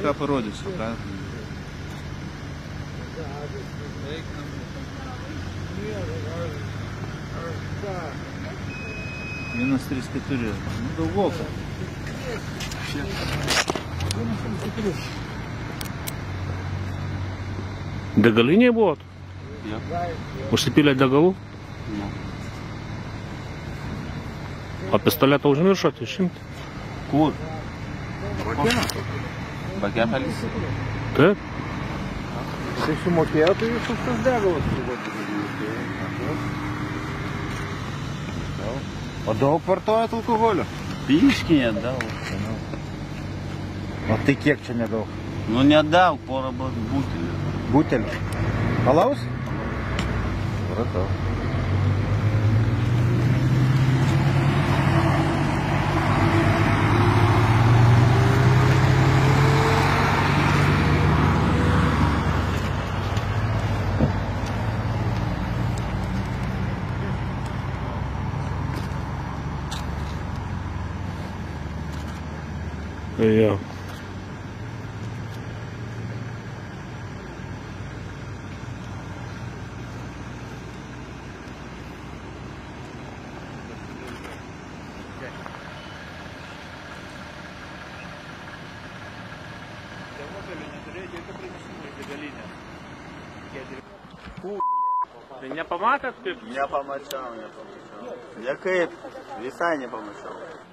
kažką parodys, ką? Vienas, 3, 4. Nu, daugoka. Degalinėje buvot? Jo. Užsipylė degalų? Ne. O pistoletą užmiršot išimti? Kur? Bakepelis? Taip. Tai sumokėjo, tai visus tas degalas turbūt. O daug vartojat alkoholio? Biškį nedaug. O tai kiek čia nedaug? Nu nedaug, porą butelių. Butelį? Alaus? Supratau. Jo. Tai nepamatėt kaip? Nepamačiau. Niekaip, visai nepamačiau.